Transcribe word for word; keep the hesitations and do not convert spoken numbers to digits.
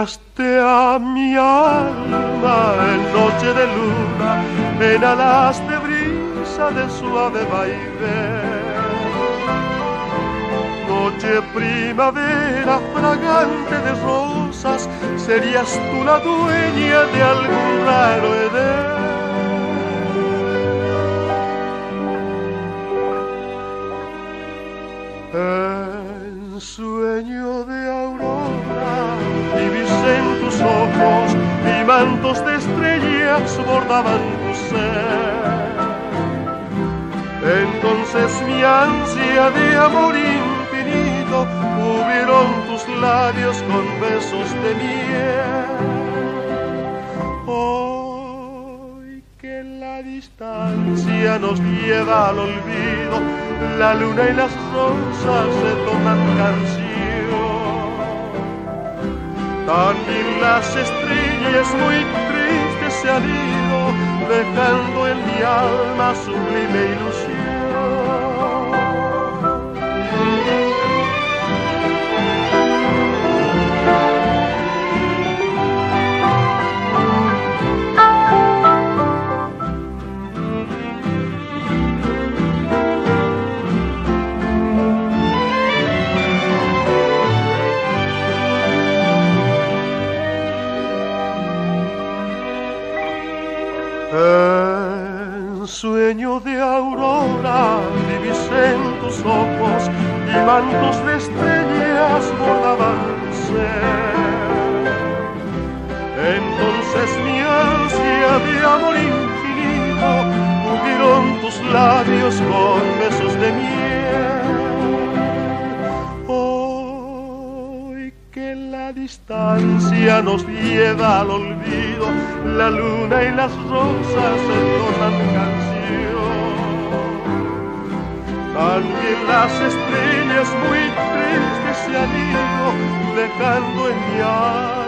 Llegaste a mi alma en noche de luna, en alas de brisa de suave vaivén. Noche primavera fragante de rosas, serías tú la dueña de algún raro edén. En sueño de aurora divisé en tus ojos y mantos de estrellas bordaban tu ser. Entonces mi ansia de amor infinito cubrieron tus labios con besos de miel. Hoy que la distancia nos lleva al olvido, la luna y las rosas se toman canción. También las estrellas muy tristes se han ido, dejando en mi alma sublime ilusión. En sueño de aurora divisé en tus ojos y mantos de estrellas bordaban tu ser. Entonces mi ansia de amor infinito cubrieron tus labios con besos de miel. Hoy que la distancia nos lleva al olvido, la luna y las rosas entonan canción. También las estrellas muy tristes se han ido, dejando en mi alma